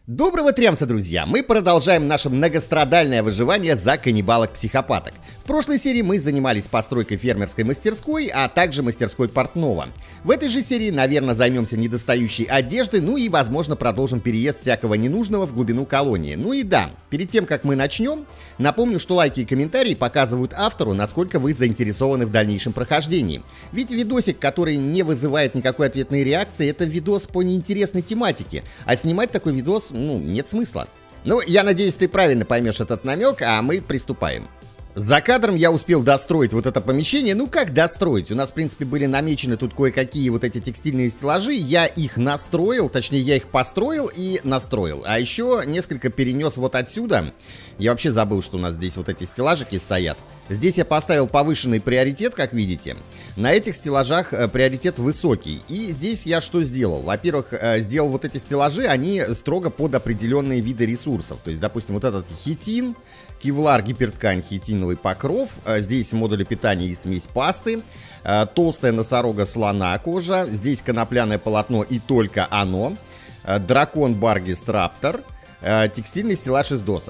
Доброго трямса, друзья! Мы продолжаем наше многострадальное выживание за каннибалок-психопаток. В прошлой серии мы занимались постройкой фермерской мастерской, а также мастерской портного. В этой же серии, наверное, займемся недостающей одеждой, ну и, возможно, продолжим переезд всякого ненужного в глубину колонии. Ну и да, перед тем, как мы начнем, напомню, что лайки и комментарии показывают автору, насколько вы заинтересованы в дальнейшем прохождении. Ведь видосик, который не вызывает никакой ответной реакции, это видос по неинтересной тематике, а снимать такой видос нет смысла. Ну, я надеюсь, ты правильно поймешь этот намек, а мы приступаем. За кадром я успел достроить вот это помещение. Ну, как достроить? У нас, в принципе, были намечены тут кое-какие вот эти текстильные стеллажи. Я их настроил, точнее, я их построил и настроил. А еще несколько перенес вот отсюда. Я вообще забыл, что у нас здесь вот эти стеллажики стоят. Здесь я поставил повышенный приоритет, как видите. На этих стеллажах приоритет высокий. И здесь я что сделал? Во-первых, сделал вот эти стеллажи, они строго под определенные виды ресурсов. То есть, допустим, вот этот хитин, кевлар, гиперткань, хитиновый покров. Здесь модули питания и смесь пасты. Толстая носорога слона кожа. Здесь конопляное полотно и только оно. Дракон Баргис Раптор. Текстильный стеллаж из досок.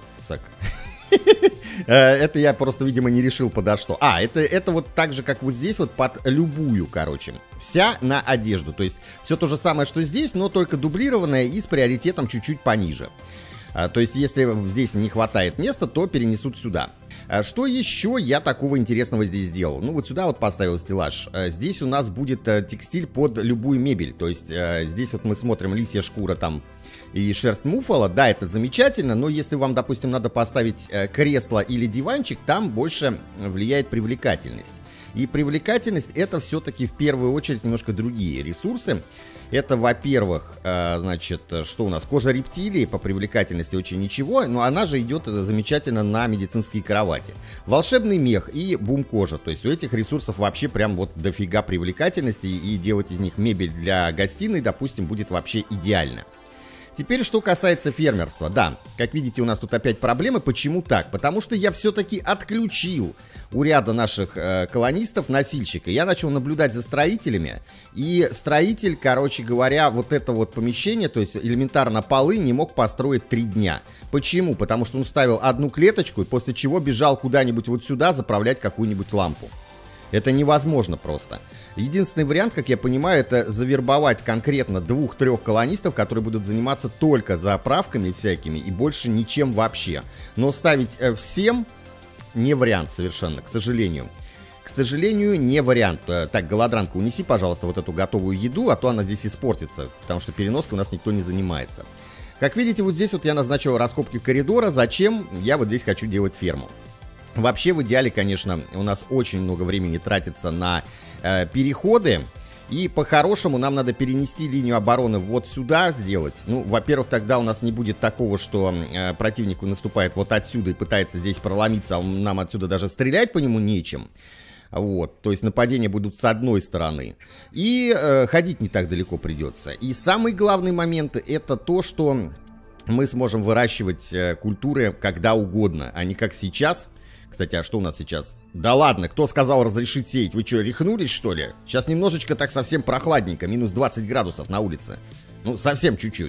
Это я просто, видимо, не решил подо что. Это вот так же, как вот здесь, вот под любую, короче. Вся на одежду. То есть все то же самое, что здесь, но только дублированное и с приоритетом чуть-чуть пониже. То есть, если здесь не хватает места, то перенесут сюда. Что еще я такого интересного здесь сделал? Ну, вот сюда вот поставил стеллаж. Здесь у нас будет текстиль под любую мебель. То есть, здесь вот мы смотрим лисья шкура там и шерсть муффало. Да, это замечательно, но если вам, допустим, надо поставить кресло или диванчик, там больше влияет привлекательность. И привлекательность — это все-таки в первую очередь немножко другие ресурсы. Это, во-первых, значит, что у нас? Кожа рептилии по привлекательности очень ничего, но она же идет замечательно на медицинские кровати. Волшебный мех и бум-кожа. То есть у этих ресурсов вообще прям вот дофига привлекательности, и делать из них мебель для гостиной, допустим, будет вообще идеально. Теперь, что касается фермерства. Да, как видите, у нас тут опять проблемы. Почему так? Потому что я все-таки отключил у ряда наших колонистов носильщика. Я начал наблюдать за строителями. И строитель, короче говоря, вот это вот помещение, то есть элементарно полы, не мог построить 3 дня. Почему? Потому что он ставил одну клеточку, и после чего бежал куда-нибудь вот сюда заправлять какую-нибудь лампу. Это невозможно просто. Единственный вариант, как я понимаю, это завербовать конкретно 2-3 колонистов, которые будут заниматься только заправками всякими и больше ничем вообще. Но ставить всем не вариант совершенно, к сожалению. К сожалению, не вариант. Так, голодранка, унеси, пожалуйста, вот эту готовую еду, а то она здесь испортится, потому что переноской у нас никто не занимается. Как видите, вот здесь вот я назначил раскопки коридора. Зачем? Я вот здесь хочу делать ферму. Вообще, в идеале, конечно, у нас очень много времени тратится на переходы. И по-хорошему нам надо перенести линию обороны вот сюда сделать. Ну, во-первых, тогда у нас не будет такого, что противник наступает вот отсюда и пытается здесь проломиться, а нам отсюда даже стрелять по нему нечем. Вот, то есть нападения будут с одной стороны. И ходить не так далеко придется. И самый главный момент — это то, что мы сможем выращивать культуры когда угодно, а не как сейчас. Кстати, а что у нас сейчас? Да ладно, кто сказал разрешить сеять? Вы что, рехнулись, что ли? Сейчас немножечко так совсем прохладненько, минус 20 градусов на улице. Ну, совсем чуть-чуть.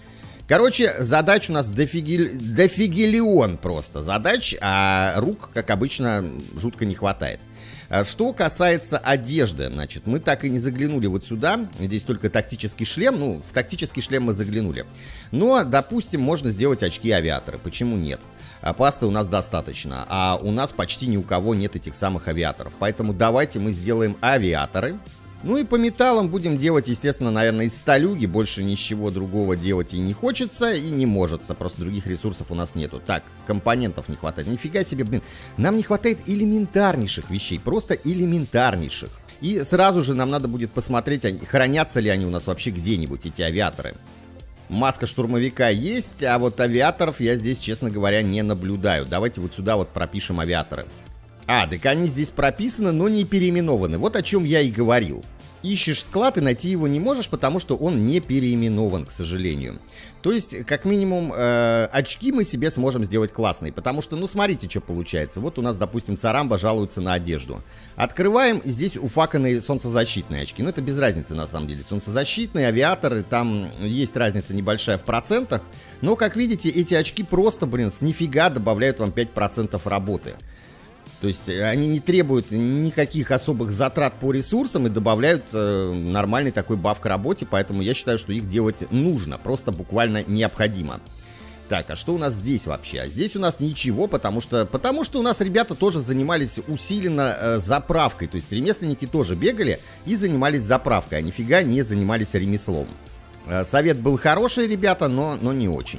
Короче, задач у нас дофигелион просто задач, а рук, как обычно, жутко не хватает. Что касается одежды, значит, мы так и не заглянули вот сюда. Здесь только тактический шлем. Ну, в тактический шлем мы заглянули. Но, допустим, можно сделать очки-авиаторы. Почему нет? Пасты у нас достаточно, а у нас почти ни у кого нет этих самых авиаторов. Поэтому давайте мы сделаем авиаторы. Ну и по металлам будем делать, естественно, наверное, из сталюги. Больше ничего другого делать и не хочется, и не может. Просто других ресурсов у нас нету. Так, компонентов не хватает. Нифига себе, блин. Нам не хватает элементарнейших вещей. Просто элементарнейших. И сразу же нам надо будет посмотреть, хранятся ли они у нас вообще где-нибудь, эти авиаторы. Маска штурмовика есть, а вот авиаторов я здесь, честно говоря, не наблюдаю. Давайте вот сюда вот пропишем авиаторы. Так они здесь прописаны, но не переименованы. Вот о чем я и говорил. ищешь склад и найти его не можешь, потому что он не переименован, к сожалению. То есть, как минимум, очки мы себе сможем сделать классные. Потому что, ну, смотрите, что получается. Вот у нас, допустим, Царамба жалуется на одежду. Открываем, здесь уфаканные солнцезащитные очки. Ну, это без разницы, на самом деле. Солнцезащитные, авиаторы, там есть разница небольшая в процентах. Но, как видите, эти очки просто, блин, с нифига добавляют вам 5% работы. То есть они не требуют никаких особых затрат по ресурсам и добавляют нормальный такой баф к работе, поэтому я считаю, что их делать нужно, просто буквально необходимо. Так, а что у нас здесь вообще? А здесь у нас ничего, потому что у нас ребята тоже занимались усиленно заправкой, то есть ремесленники тоже бегали и занимались заправкой, а нифига не занимались ремеслом. Совет был хороший, ребята, но не очень.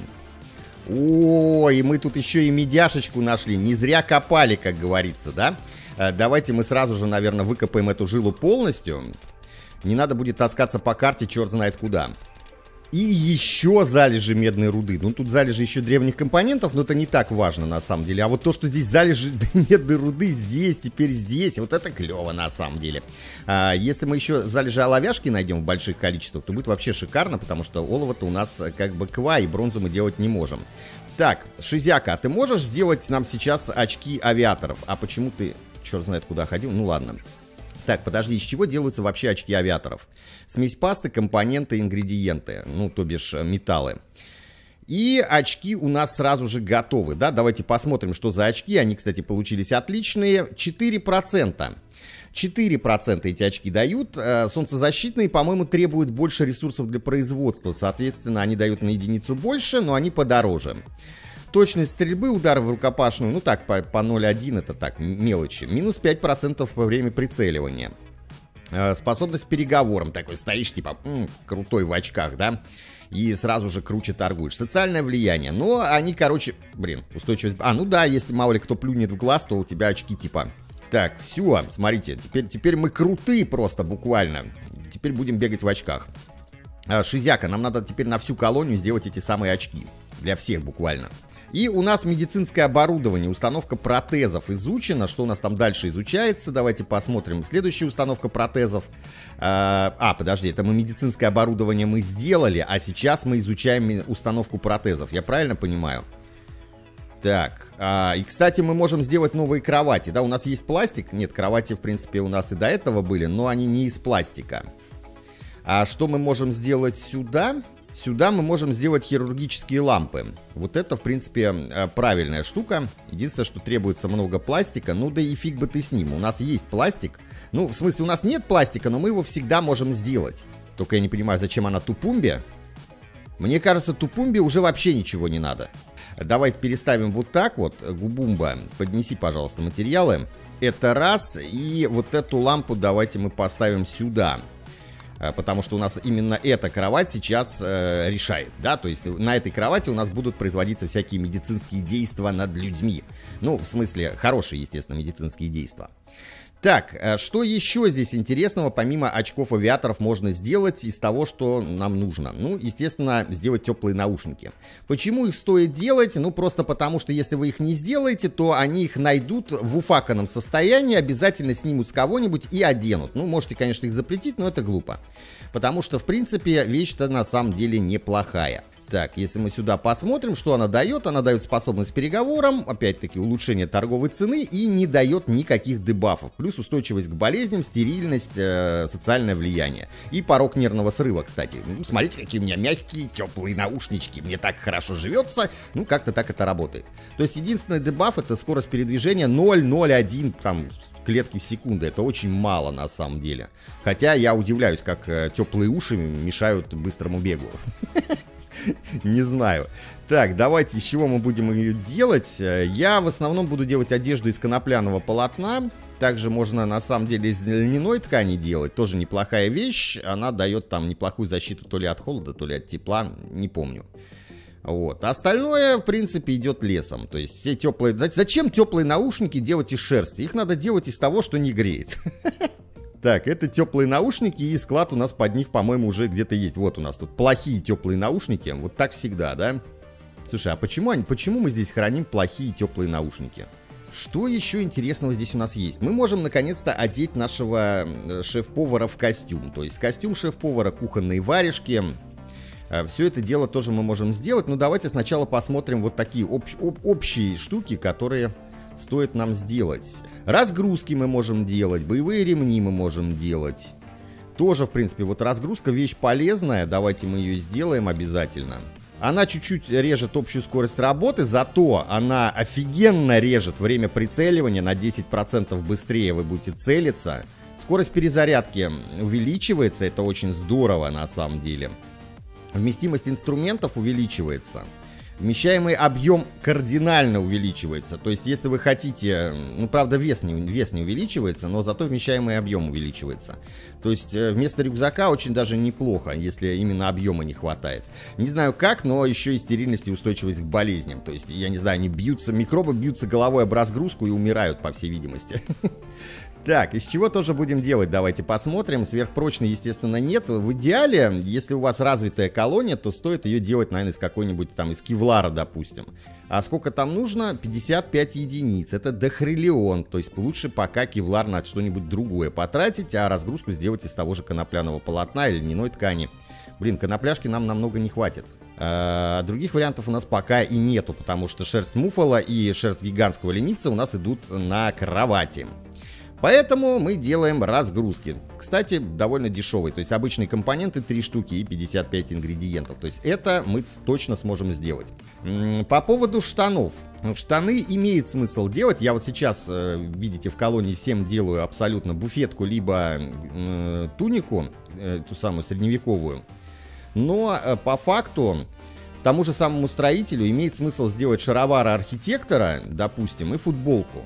О, и мы тут еще и медяшечку нашли. Не зря копали, как говорится, да? Давайте мы сразу же, наверное, выкопаем эту жилу полностью. Не надо будет таскаться по карте черт знает куда. И еще залежи медной руды. Ну, тут залежи еще древних компонентов, но это не так важно, на самом деле. А вот то, что здесь залежи медной руды, здесь, теперь здесь, вот это клево, на самом деле. Если мы еще залежи оловяшки найдем в больших количествах, то будет вообще шикарно, потому что олово-то у нас как бы ква, и бронзу мы делать не можем. Так, Шизяка, а ты можешь сделать нам сейчас очки авиаторов? А почему ты, черт знает, куда ходил? Ну, ладно. Так, подожди, из чего делаются вообще очки авиаторов? Смесь пасты, компоненты, ингредиенты, ну, то бишь металлы. И очки у нас сразу же готовы, да? Давайте посмотрим, что за очки. Они, кстати, получились отличные. 4%. 4% эти очки дают. Солнцезащитные, по-моему, требуют больше ресурсов для производства. Соответственно, они дают на единицу больше, но они подороже. Точность стрельбы, удар в рукопашную, ну так, по 0,1 это так, мелочи. Минус 5% во время прицеливания. Способность к переговорам. Такой стоишь, типа, крутой в очках, да? И сразу же круче торгуешь. Социальное влияние. Но они, короче, блин, устойчивость... А, ну да, если мало ли кто плюнет в глаз, то у тебя очки типа... Так, все, смотрите, теперь мы крутые просто, буквально. Теперь будем бегать в очках. Шизяка, нам надо теперь на всю колонию сделать эти самые очки. Для всех буквально. И у нас медицинское оборудование, установка протезов изучена. Что у нас там дальше изучается? Давайте посмотрим. Следующая установка протезов. Подожди, это мы медицинское оборудование мы сделали, а сейчас мы изучаем установку протезов. Я правильно понимаю? Так, и, кстати, мы можем сделать новые кровати. Да, у нас есть пластик. Нет, кровати, в принципе, у нас и до этого были, но они не из пластика. А что мы можем сделать сюда? Сюда мы можем сделать хирургические лампы. Вот это, в принципе, правильная штука. Единственное, что требуется много пластика. Ну да и фиг бы ты с ним. У нас есть пластик. Ну, в смысле, у нас нет пластика, но мы его всегда можем сделать. Только я не понимаю, зачем она Тупумбе. Мне кажется, Тупумбе уже вообще ничего не надо. Давайте переставим вот так вот. Губумба, поднеси, пожалуйста, материалы. Это раз. И вот эту лампу давайте мы поставим сюда. Потому что у нас именно эта кровать сейчас решает, да, то есть на этой кровати у нас будут производиться всякие медицинские действия над людьми. Ну, в смысле, хорошие, естественно, медицинские действия. Так, что еще здесь интересного, помимо очков авиаторов, можно сделать из того, что нам нужно? Ну, естественно, сделать теплые наушники. Почему их стоит делать? Ну, просто потому, что если вы их не сделаете, то они их найдут в уфаканном состоянии, обязательно снимут с кого-нибудь и оденут. Ну, можете, конечно, их запретить, но это глупо. Потому что, в принципе, вещь-то на самом деле неплохая. Так, если мы сюда посмотрим, что она дает способность к переговорам, опять-таки улучшение торговой цены и не дает никаких дебафов. Плюс устойчивость к болезням, стерильность, социальное влияние. И порог нервного срыва, кстати. Ну, смотрите, какие у меня мягкие, теплые наушнички. Мне так хорошо живется. Ну, как-то так это работает. То есть, единственный дебаф — это скорость передвижения 0,01 там клетки в секунду. Это очень мало на самом деле. Хотя я удивляюсь, как теплые уши мешают быстрому бегу. Не знаю. Так, давайте, из чего мы будем ее делать? Я в основном буду делать одежду из конопляного полотна. Также можно, на самом деле, из льняной ткани делать. Тоже неплохая вещь. Она дает там неплохую защиту то ли от холода, то ли от тепла. Не помню. Вот. Остальное, в принципе, идет лесом. То есть все теплые... Зачем теплые наушники делать из шерсти? Их надо делать из того, что не греет. Так, это теплые наушники, и склад у нас под них, по-моему, уже где-то есть. Вот у нас тут плохие теплые наушники. Вот так всегда, да? Слушай, а почему мы здесь храним плохие теплые наушники? Что еще интересного здесь у нас есть? Мы можем наконец-то одеть нашего шеф-повара в костюм. То есть костюм шеф-повара, кухонные варежки. Все это дело тоже мы можем сделать. Но давайте сначала посмотрим вот такие общие штуки, которые стоит нам сделать. Разгрузки мы можем делать, боевые ремни мы можем делать. Тоже, в принципе, вот разгрузка вещь полезная. Давайте мы ее сделаем обязательно. Она чуть-чуть режет общую скорость работы, зато она офигенно режет время прицеливания, на 10% быстрее вы будете целиться. Скорость перезарядки увеличивается, это очень здорово на самом деле. Вместимость инструментов увеличивается. Вмещаемый объем кардинально увеличивается. То есть, если вы хотите... Ну, правда, вес не увеличивается, но зато вмещаемый объем увеличивается. То есть, вместо рюкзака очень даже неплохо, если именно объема не хватает. Не знаю как, но еще и стерильность и устойчивость к болезням. То есть, я не знаю, они бьются, микробы бьются головой об разгрузку и умирают, по всей видимости. Так, из чего тоже будем делать, давайте посмотрим. Сверхпрочной, естественно, нет. В идеале, если у вас развитая колония, то стоит ее делать, наверное, из какой-нибудь там, из кевлара, допустим. А сколько там нужно? 55 единиц. Это дохриллион. То есть лучше пока кевлар на что-нибудь другое потратить, а разгрузку сделать из того же конопляного полотна или льняной ткани. Блин, конопляшки нам намного не хватит. Других вариантов у нас пока и нету, потому что шерсть муффала и шерсть гигантского ленивца у нас идут на кровати. Поэтому мы делаем разгрузки. Кстати, довольно дешевые. То есть обычные компоненты 3 штуки и 55 ингредиентов. То есть это мы точно сможем сделать. По поводу штанов. Штаны имеет смысл делать. Я вот сейчас, видите, в колонии всем делаю абсолютно буфетку, либо тунику, ту самую средневековую. Но по факту тому же самому строителю имеет смысл сделать шаровары архитектора, допустим, и футболку.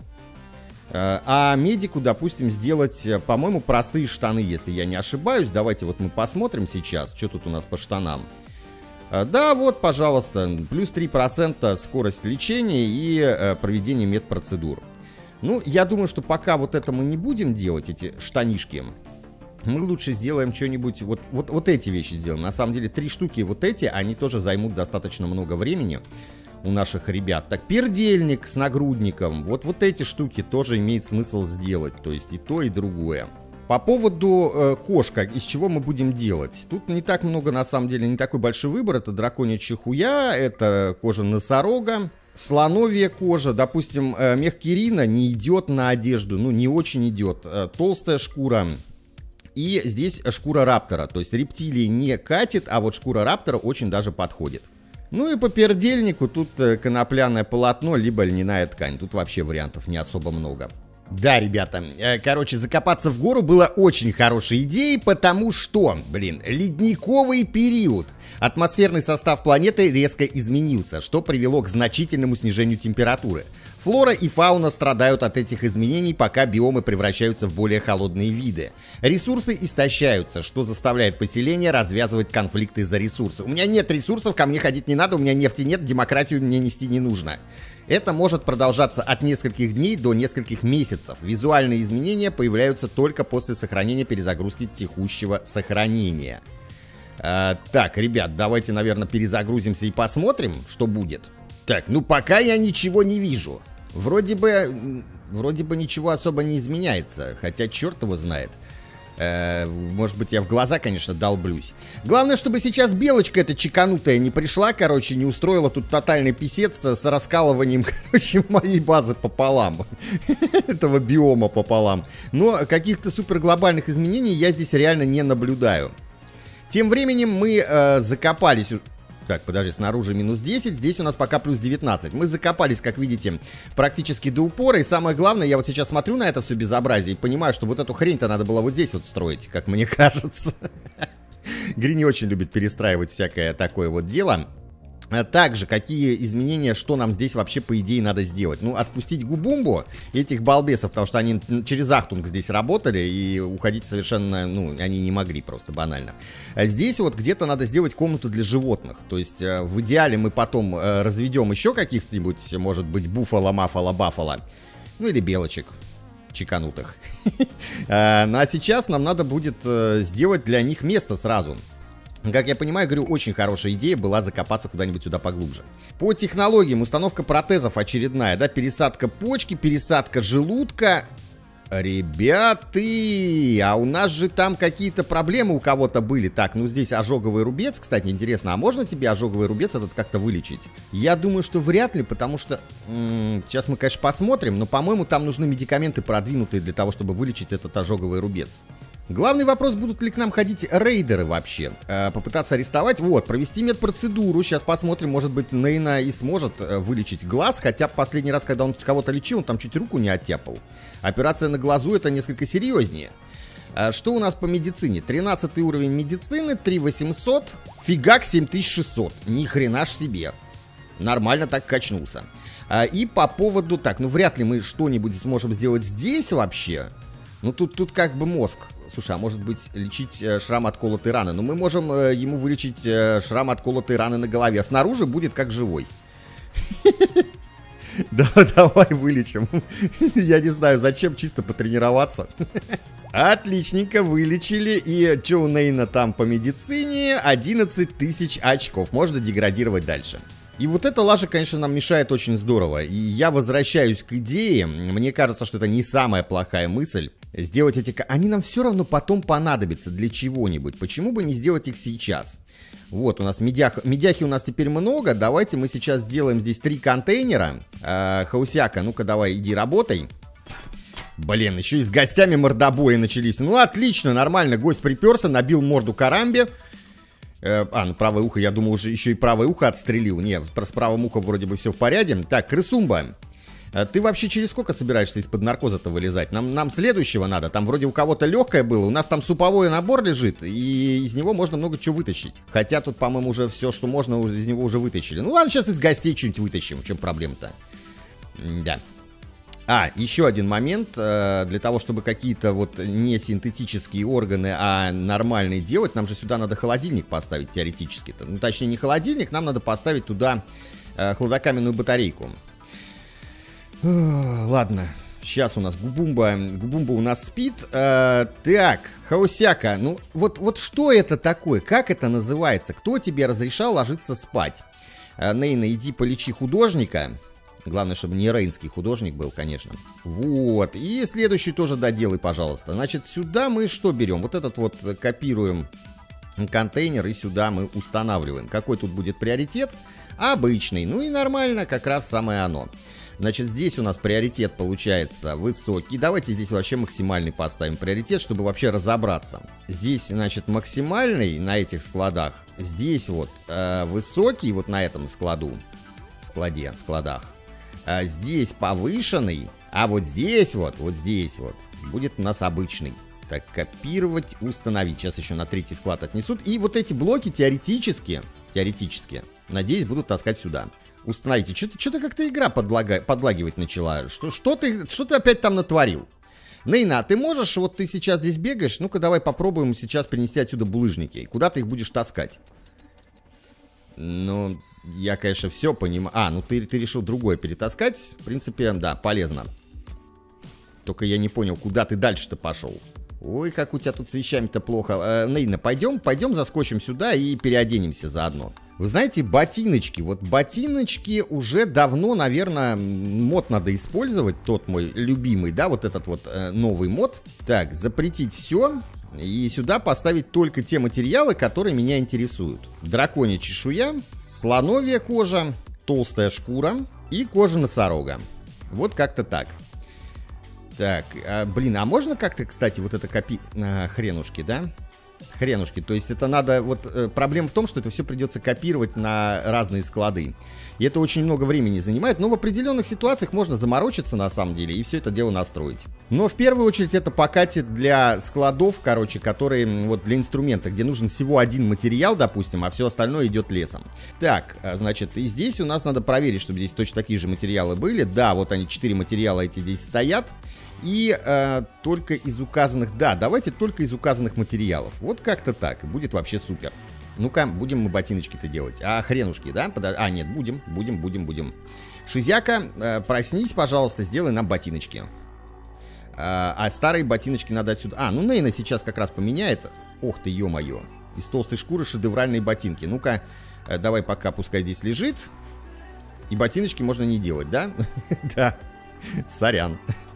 А медику, допустим, сделать, по-моему, простые штаны, если я не ошибаюсь. Давайте вот мы посмотрим сейчас, что тут у нас по штанам. Да, вот, пожалуйста, плюс 3% скорость лечения и проведение медпроцедур. Ну, я думаю, что пока вот это мы не будем делать, эти штанишки, мы лучше сделаем что-нибудь, вот эти вещи сделаем. На самом деле, 3 штуки вот эти, они тоже займут достаточно много времени у наших ребят. Так, пердельник с нагрудником. Вот эти штуки тоже имеет смысл сделать. То есть и то, и другое. По поводу кошка, из чего мы будем делать? Тут не так много, на самом деле, не такой большой выбор. Это драконья чешуя, это кожа носорога, слоновья кожа. Допустим, мех кирина не идет на одежду, ну не очень идет. Толстая шкура. И здесь шкура раптора. То есть рептилии не катит, а вот шкура раптора очень даже подходит. Ну и по пердельнику тут конопляное полотно, либо льняная ткань. Тут вообще вариантов не особо много. Да, ребята, короче, закопаться в гору было очень хорошей идеей, потому что, ледниковый период. Атмосферный состав планеты резко изменился, что привело к значительному снижению температуры. Флора и фауна страдают от этих изменений, пока биомы превращаются в более холодные виды. Ресурсы истощаются, что заставляет поселение развязывать конфликты за ресурсы. У меня нет ресурсов, ко мне ходить не надо, у меня нефти нет, демократию мне нести не нужно. Это может продолжаться от нескольких дней до нескольких месяцев. Визуальные изменения появляются только после сохранения перезагрузки текущего сохранения. Так, ребят, давайте, наверное, перезагрузимся и посмотрим, что будет. Так, ну пока я ничего не вижу. Вроде бы ничего особо не изменяется, хотя черт его знает. Может быть, я в глаза, конечно, долблюсь. Главное, чтобы сейчас белочка эта чеканутая не пришла, короче, не устроила тут тотальный писец с раскалыванием, короче, моей базы пополам. Этого биома пополам. Но каких-то суперглобальных изменений я здесь реально не наблюдаю. Тем временем мы закопались... Так, подожди, снаружи минус 10, здесь у нас пока плюс 19. Мы закопались, как видите, практически до упора. И самое главное, я вот сейчас смотрю на это все безобразие и понимаю, что вот эту хрень-то надо было вот здесь вот строить, как мне кажется. Грини очень любит перестраивать всякое такое вот дело. Также, какие изменения, что нам здесь вообще, по идее, надо сделать? Ну, отпустить Губумбу, этих балбесов, потому что они через Ахтунг здесь работали, и уходить совершенно, ну, они не могли просто, банально. А здесь вот где-то надо сделать комнату для животных. То есть, в идеале мы потом разведем еще каких-нибудь, может быть, буфало, мафало, бафало, ну, или белочек чеканутых. Ну, а сейчас нам надо будет сделать для них место сразу. Как я понимаю, говорю, очень хорошая идея была закопаться куда-нибудь сюда поглубже. По технологиям установка протезов очередная, да, пересадка почки, пересадка желудка. Ребята, а у нас же там какие-то проблемы у кого-то были. Так, ну здесь ожоговый рубец, кстати, интересно, а можно тебе ожоговый рубец этот как-то вылечить? Я думаю, что вряд ли, потому что... сейчас мы, конечно, посмотрим, но, по-моему, там нужны медикаменты продвинутые для того, чтобы вылечить этот ожоговый рубец. Главный вопрос, будут ли к нам ходить рейдеры вообще. Попытаться арестовать, вот, провести медпроцедуру. Сейчас посмотрим, может быть, Нейна и сможет вылечить глаз. Хотя последний раз, когда он кого-то лечил, он там чуть руку не оттяпал. Операция на глазу — это несколько серьезнее. Что у нас по медицине? 13 уровень медицины, 3800, фигак 7600. Ни хрена ж себе. Нормально так качнулся. И по поводу... Так, ну вряд ли мы что-нибудь сможем сделать здесь вообще. Ну тут как бы мозг. Слушай, а может быть лечить шрам от колотой раны? Ну мы можем ему вылечить шрам от колотой раны на голове. А снаружи будет как живой. Да, давай вылечим. Я не знаю, зачем, чисто потренироваться. Отличненько, вылечили. И что у Нейна там по медицине? 11 тысяч очков. Можно деградировать дальше. И вот эта лажа, конечно, нам мешает очень здорово. И я возвращаюсь к идее. Мне кажется, что это не самая плохая мысль. Сделать эти... Они нам все равно потом понадобятся для чего-нибудь. Почему бы не сделать их сейчас? Вот, у нас медяхи у нас теперь много. Давайте мы сейчас сделаем здесь 3 контейнера. Хаусяка, ну-ка давай, иди работай. Блин, еще и с гостями мордобои начались. Ну, отлично, нормально. Гость приперся, набил морду карамбе. Ну правое ухо, я думал, уже еще и правое ухо отстрелил. Нет, с правым ухом вроде бы все в порядке. Так, крысумба. Ты вообще через сколько собираешься из-под наркоза-то вылезать? Нам следующего надо. Там вроде у кого-то легкое было. У нас там суповой набор лежит. И из него можно много чего вытащить. Хотя тут, по-моему, уже все, что можно, из него уже вытащили. Ну ладно, сейчас из гостей что-нибудь вытащим. В чем проблема-то? Да. Еще один момент. Для того, чтобы какие-то вот не синтетические органы, а нормальные делать, нам же сюда надо холодильник поставить теоретически-то. Ну, точнее, не холодильник, нам надо поставить туда хладокаменную батарейку. Ладно, сейчас у нас Губумба у нас спит. Так, Хаусяка, ну вот что это такое? Как это называется? Кто тебе разрешал ложиться спать? Нейна, иди полечи художника. Главное, чтобы не рейнский художник был, конечно. Вот, и следующий тоже доделай, пожалуйста. Значит, сюда мы что берем? Вот этот вот копируем контейнер и сюда мы устанавливаем. Какой тут будет приоритет? Обычный, ну и нормально, как раз самое оно. Значит, здесь у нас приоритет получается высокий. Давайте здесь вообще максимальный поставим приоритет, чтобы вообще разобраться. Здесь, значит, максимальный на этих складах. Здесь вот высокий, вот на этом складах. Здесь повышенный, а вот здесь вот будет у нас обычный. Так, копировать, установить. Сейчас еще на третий склад отнесут. И вот эти блоки теоретически, надеюсь, будут таскать сюда. Установите. Что-то как-то игра подлагивать начала. Что ты опять там натворил? Нейна, ты можешь, вот ты сейчас здесь бегаешь, ну-ка давай попробуем сейчас принести отсюда булыжники. Куда ты их будешь таскать? Ну, я, конечно, все понимаю. Ну ты решил другое перетаскать. В принципе, да, полезно. Только я не понял, куда ты дальше-то пошел. Ой, как у тебя тут с вещами-то плохо. Нейна, пойдем заскочим сюда и переоденемся заодно. Вы знаете, ботиночки. Вот ботиночки уже давно, наверное, мод надо использовать. Тот мой любимый, да, вот этот вот новый мод. Так, запретить все. И сюда поставить только те материалы, которые меня интересуют. Драконья чешуя, слоновья кожа, толстая шкура и кожа носорога. Вот как-то так. Так, блин, а можно как-то, кстати, вот это хренушки, да? Хренушки, то есть это надо, вот проблема в том, что это все придется копировать на разные склады. И это очень много времени занимает, но в определенных ситуациях можно заморочиться на самом деле и все это дело настроить. Но в первую очередь это покатит для складов, короче, которые вот для инструмента, где нужен всего один материал, допустим, а все остальное идет лесом. Так, значит, и здесь у нас надо проверить, чтобы здесь точно такие же материалы были. Да, вот они, 4 материала эти здесь стоят. И только из указанных... Да, давайте только из указанных материалов. Вот как-то так. Будет вообще супер. Ну-ка, будем мы ботиночки-то делать. А, хренушки, да? Нет, будем. Шизяка, проснись, пожалуйста, сделай нам ботиночки. А старые ботиночки надо отсюда... Ну Нейна сейчас как раз поменяет. Ох ты, ё-моё. Из толстой шкуры шедевральные ботинки. Ну-ка, давай пока пускай здесь лежит. И ботиночки можно не делать, да? Да. Сорян.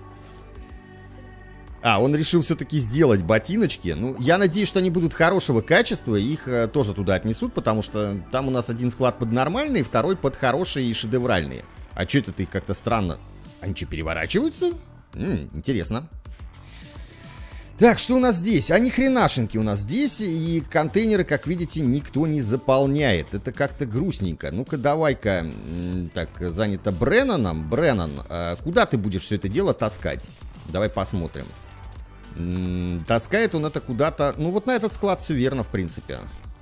А, он решил все-таки сделать ботиночки. Ну, я надеюсь, что они будут хорошего качества. И их тоже туда отнесут, потому что там у нас один склад под нормальные, второй под хорошие и шедевральные. А что это ты их как-то странно... Они что, переворачиваются? Интересно. Так, что у нас здесь? А ни хренашеньки у нас здесь. И контейнеры, как видите, никто не заполняет. Это как-то грустненько. Ну-ка, давай-ка. Так, занято Бреннаном. Бреннан, куда ты будешь все это дело таскать? Давай посмотрим. Таскает он это куда-то... Ну, вот на этот склад все верно, в принципе.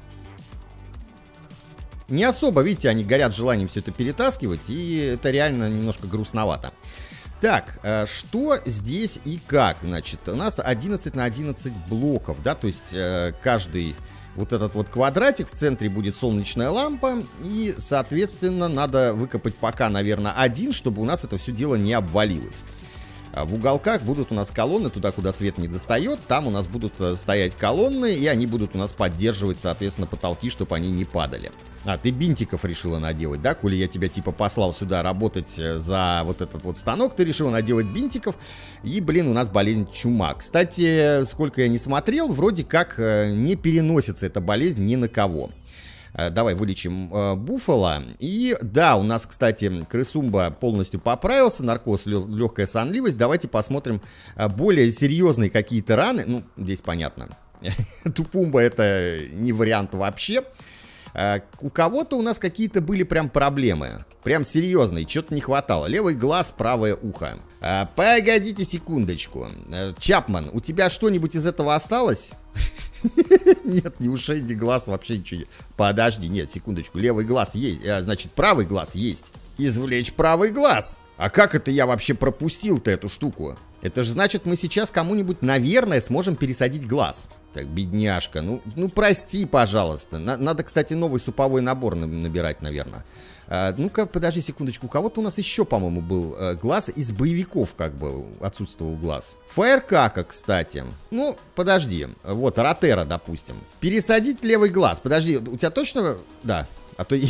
Не особо, видите, они горят желанием все это перетаскивать. И это реально немножко грустновато. Так, что здесь и как? Значит, у нас 11 на 11 блоков, да, то есть каждый вот этот вот квадратик, в центре будет солнечная лампа, и, соответственно, надо выкопать пока, наверное, один, чтобы у нас это все дело не обвалилось. В уголках будут у нас колонны, туда, куда свет не достает, там у нас будут стоять колонны, и они будут у нас поддерживать, соответственно, потолки, чтобы они не падали. А, ты бинтиков решила наделать, да? Коли я тебя типа послал сюда работать за вот этот вот станок, ты решила наделать бинтиков, и, блин, у нас болезнь чума. Кстати, сколько я не смотрел, вроде как не переносится эта болезнь ни на кого. Давай вылечим Буффало. И да, у нас, кстати, крысумба полностью поправился. Наркоз, легкая сонливость. Давайте посмотрим более серьезные какие-то раны. Ну, здесь понятно. Тупумба это не вариант вообще. У кого-то у нас какие-то были прям проблемы. Прям серьезные, что-то не хватало. Левый глаз, правое ухо. Погодите секундочку. Чапман, у тебя что-нибудь из этого осталось? Нет, ни ушей, ни глаз, вообще ничего. Подожди, нет, секундочку. Левый глаз есть, значит, правый глаз есть. Извлечь правый глаз. А как это я вообще пропустил-то эту штуку? Это же значит, мы сейчас кому-нибудь, наверное, сможем пересадить глаз. Так, бедняжка, ну прости, пожалуйста. Надо, кстати, новый суповой набор набирать, наверное. Ну-ка, подожди секундочку. У кого-то у нас еще, по-моему, был глаз. Из боевиков, как бы, отсутствовал глаз. Фаеркака, кстати. Ну, подожди. Вот, Ротера, допустим. Пересадить левый глаз. Подожди, у тебя точно... Да. А то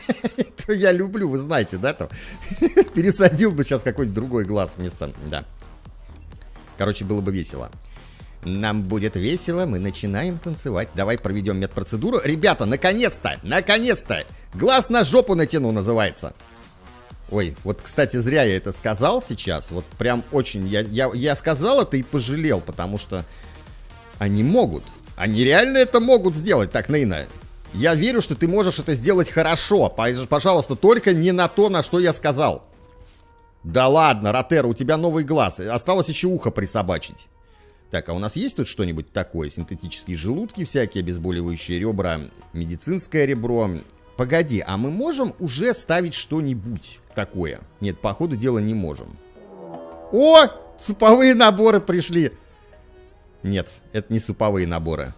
я люблю, вы знаете, да, там. Пересадил бы сейчас какой-нибудь другой глаз вместо... Да. Короче, было бы весело. Нам будет весело, мы начинаем танцевать. Давай проведем медпроцедуру. Ребята, наконец-то, наконец-то. Глаз на жопу натяну, называется. Ой, вот, кстати, зря я это сказал сейчас. Вот прям очень, я сказал это и пожалел, потому что они могут. Они реально это могут сделать. Так, Нейна, я верю, что ты можешь это сделать хорошо. Пожалуйста, только не на то, на что я сказал. Да ладно, Ротера, у тебя новый глаз. Осталось еще ухо присобачить. Так, а у нас есть тут что-нибудь такое? Синтетические желудки, всякие обезболивающие ребра, медицинское ребро. Погоди, а мы можем уже ставить что-нибудь такое? Нет, по ходу дела не можем. О, суповые наборы пришли. Нет, это не суповые наборы.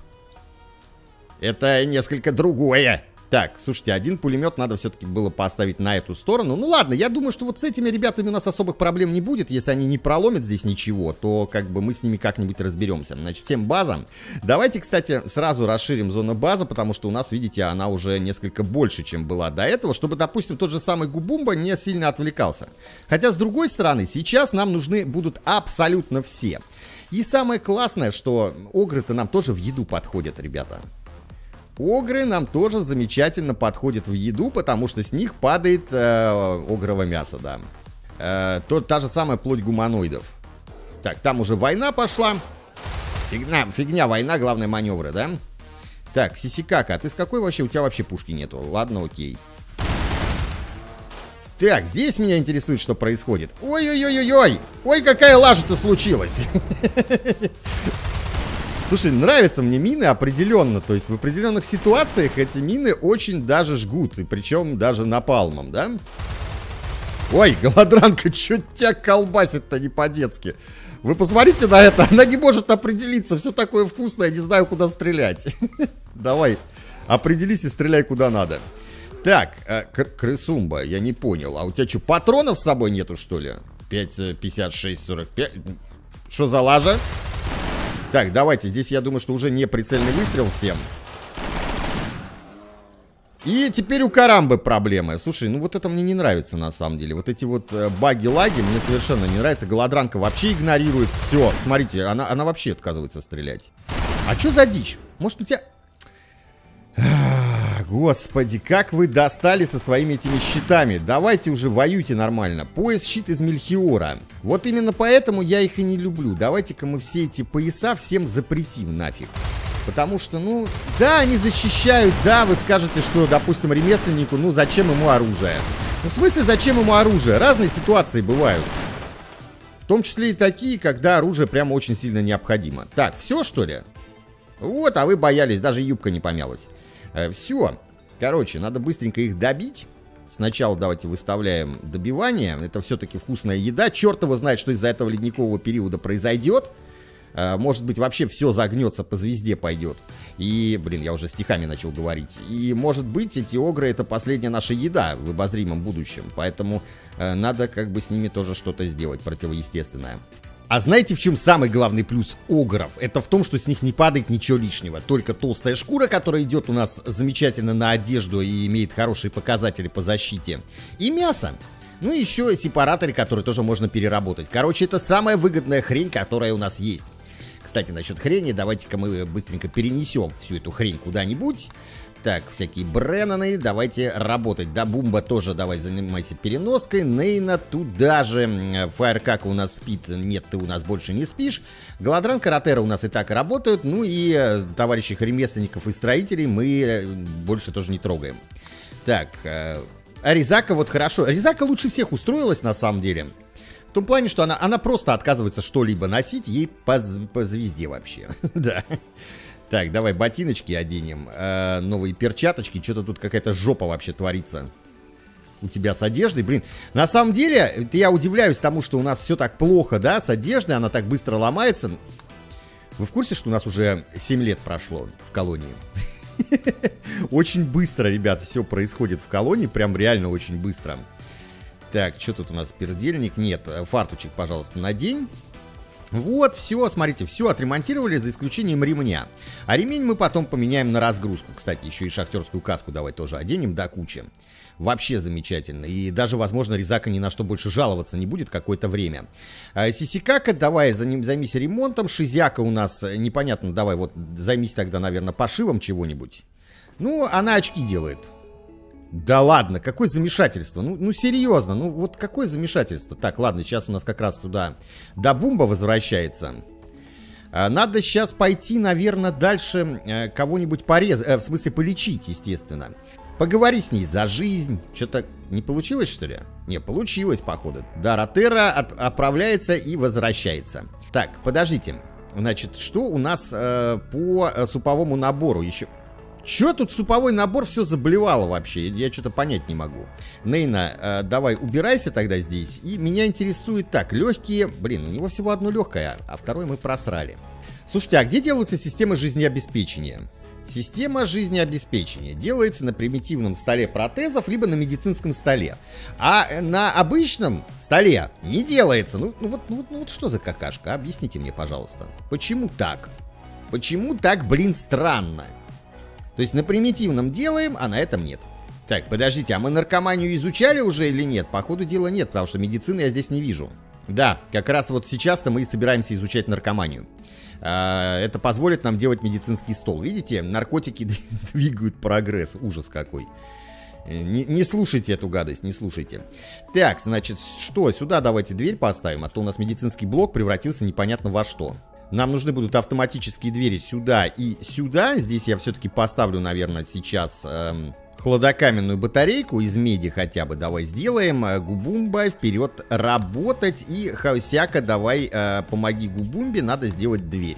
Это несколько другое. Так, слушайте, один пулемет надо все-таки было поставить на эту сторону. Ну ладно, я думаю, что вот с этими ребятами у нас особых проблем не будет. Если они не проломят здесь ничего, то как бы мы с ними как-нибудь разберемся. Значит, всем базам. Давайте, кстати, сразу расширим зону базы, потому что у нас, видите, она уже несколько больше, чем была до этого, чтобы, допустим, тот же самый Губумба не сильно отвлекался. Хотя, с другой стороны, сейчас нам нужны будут абсолютно все. И самое классное, что огры-то нам тоже в еду подходят, ребята. Огры нам тоже замечательно подходят в еду, потому что с них падает огрово мясо, да. Та же самая плоть гуманоидов. Так, там уже война пошла. Фигня война, главное маневры, да? Так, Сисикака, а ты с какой вообще? У тебя вообще пушки нету. Ладно, окей. Так, здесь меня интересует, что происходит. Ой-ой-ой-ой-ой! Ой, какая лажа-то случилась! Слушай, нравятся мне мины определенно. То есть в определенных ситуациях эти мины очень даже жгут. И причем даже напалмом, да? Ой, голодранка, чё тебя колбасит-то не по-детски? Вы посмотрите на это, она не может определиться. Все такое вкусное, не знаю, куда стрелять. Давай, определись и стреляй куда надо. Так, крысумба, я не понял. А у тебя что, патронов с собой нету, что ли? 5, 56, 45. Что за лажа? Так, давайте, здесь я думаю, что уже не прицельный выстрел всем. И теперь у Карамбы проблемы. Слушай, ну вот это мне не нравится на самом деле. Вот эти вот баги-лаги мне совершенно не нравятся. Голодранка вообще игнорирует все. Смотрите, она вообще отказывается стрелять. А что за дичь? Может у тебя... Господи, как вы достали со своими этими щитами. Давайте уже воюйте нормально. Пояс щит из Мельхиора. Вот именно поэтому я их и не люблю. Давайте-ка мы все эти пояса всем запретим нафиг. Потому что, ну, да, они защищают, да, вы скажете, что, допустим, ремесленнику, ну, зачем ему оружие? Ну, в смысле, зачем ему оружие? Разные ситуации бывают. В том числе и такие, когда оружие прямо очень сильно необходимо. Так, все, что ли? Вот, а вы боялись, даже юбка не помялась. Все. Короче, надо быстренько их добить. Сначала давайте выставляем добивание. Это все-таки вкусная еда. Черт его знает, что из-за этого ледникового периода произойдет. Может быть, вообще все загнется, по звезде пойдет. И, блин, я уже стихами начал говорить. И, может быть, эти огры — это последняя наша еда в обозримом будущем. Поэтому надо как бы с ними тоже что-то сделать противоестественное. А знаете, в чем самый главный плюс огров? Это в том, что с них не падает ничего лишнего. Только толстая шкура, которая идет у нас замечательно на одежду и имеет хорошие показатели по защите. И мясо. Ну и еще сепараторы, которые тоже можно переработать. Короче, это самая выгодная хрень, которая у нас есть. Кстати, насчет хрени, давайте-ка мы быстренько перенесем всю эту хрень куда-нибудь. Так, всякие Бреннаны, давайте работать. Да, Бумба тоже давай занимайся переноской. Нейна туда же. Фаеркака у нас спит. Нет, ты у нас больше не спишь. Голодран, Каратера у нас и так работают. Ну и товарищей ремесленников и строителей мы больше тоже не трогаем. Так, а Ризака вот хорошо. Ризака лучше всех устроилась на самом деле. В том плане, что она просто отказывается что-либо носить, ей по звезде вообще. Да. Так, давай ботиночки оденем, новые перчаточки. Что-то тут какая-то жопа вообще творится у тебя с одеждой. Блин, на самом деле, я удивляюсь тому, что у нас все так плохо, да, с одеждой. Она так быстро ломается. Вы в курсе, что у нас уже 7 лет прошло в колонии? Очень быстро, ребят, все происходит в колонии. Прям реально очень быстро. Так, что тут у нас, пердельник? Нет, фартучек, пожалуйста, надень. Вот, все, смотрите, все отремонтировали, за исключением ремня. А ремень мы потом поменяем на разгрузку. Кстати, еще и шахтерскую каску давай тоже оденем до кучи. Вообще замечательно. И даже, возможно, Ризака ни на что больше жаловаться не будет какое-то время. Сисикака, давай займись ремонтом. Шизяка у нас непонятно, давай вот займись тогда, наверное, пошивом чего-нибудь. Ну, она очки делает. Да ладно, какое замешательство, ну серьезно, ну вот какое замешательство. Так, ладно, сейчас у нас как раз сюда до Бумба возвращается. Надо сейчас пойти, наверное, дальше кого-нибудь порезать, в смысле полечить, естественно. Поговори с ней за жизнь. Что-то не получилось, что ли? Не, получилось, походу. Да, Ротера отправляется и возвращается. Так, подождите, значит, что у нас по суповому набору еще... Чё тут суповой набор все заблевало вообще? Я что-то понять не могу. Нейна, давай убирайся тогда здесь. И меня интересует так, легкие... Блин, у него всего одно легкое, а второй мы просрали. Слушайте, а где делаются системы жизнеобеспечения? Система жизнеобеспечения делается на примитивном столе протезов, либо на медицинском столе. А на обычном столе не делается. Ну вот что за какашка? Объясните мне, пожалуйста. Почему так? Почему так, блин, странно? То есть на примитивном делаем, а на этом нет. Так, подождите, а мы наркоманию изучали уже или нет? По ходу дела нет, потому что медицины я здесь не вижу. Да, как раз вот сейчас-то мы и собираемся изучать наркоманию. Это позволит нам делать медицинский стол. Видите, наркотики двигают прогресс. Ужас какой. Не слушайте эту гадость, не слушайте. Так, значит, что? Сюда давайте дверь поставим, а то у нас медицинский блок превратился непонятно во что. Нам нужны будут автоматические двери сюда и сюда. Здесь я все-таки поставлю, наверное, сейчас хладокаменную батарейку из меди хотя бы. Давай сделаем. Губумба, вперед работать. И Хаусяка, давай помоги Губумбе, надо сделать дверь.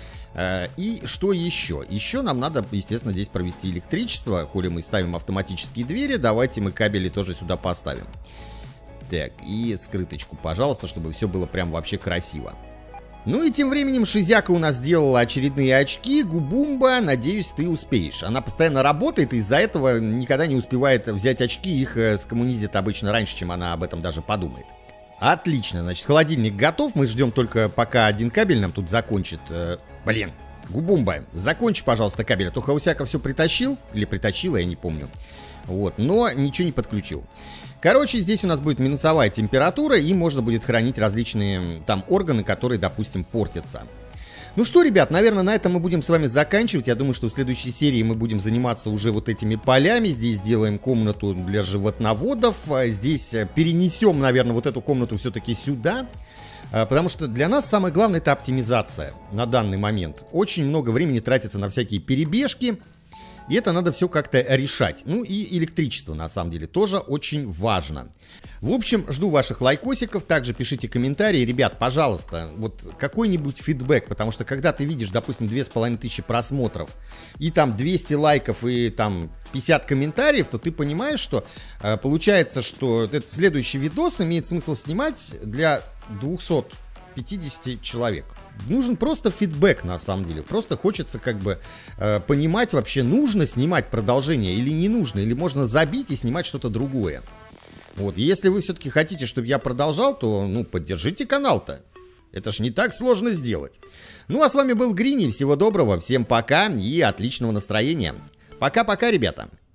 И что еще? Еще нам надо, естественно, здесь провести электричество. Коли мы ставим автоматические двери, давайте мы кабели тоже сюда поставим. Так, и скрыточку, пожалуйста, чтобы все было прям вообще красиво. Ну и тем временем Шизяка у нас сделала очередные очки. Губумба, надеюсь, ты успеешь. Она постоянно работает, и из-за этого никогда не успевает взять очки. Их скоммуниздит обычно раньше, чем она об этом даже подумает. Отлично, значит, холодильник готов. Мы ждем только, пока один кабель нам тут закончит. Блин, Губумба, закончи, пожалуйста, кабель. А то Хаусяка все притащил, или притащила, я не помню. Вот, но ничего не подключил. Короче, здесь у нас будет минусовая температура, и можно будет хранить различные там органы, которые, допустим, портятся. Ну что, ребят, наверное, на этом мы будем с вами заканчивать. Я думаю, что в следующей серии мы будем заниматься уже вот этими полями. Здесь сделаем комнату для животноводов. Здесь перенесем, наверное, вот эту комнату все-таки сюда. Потому что для нас самое главное — это оптимизация на данный момент. Очень много времени тратится на всякие перебежки. И это надо все как-то решать. Ну и электричество, на самом деле, тоже очень важно. В общем, жду ваших лайкосиков. Также пишите комментарии. Ребят, пожалуйста, вот какой-нибудь фидбэк. Потому что когда ты видишь, допустим, 2500 просмотров и там 200 лайков и там 50 комментариев, то ты понимаешь, что получается, что этот следующий видос имеет смысл снимать для 250 человек. Нужен просто фидбэк, на самом деле. Просто хочется как бы понимать вообще, нужно снимать продолжение или не нужно. Или можно забить и снимать что-то другое. Вот, если вы все-таки хотите, чтобы я продолжал, то, ну, поддержите канал-то. Это ж не так сложно сделать. Ну, а с вами был Грини. Всего доброго, всем пока и отличного настроения. Пока-пока, ребята.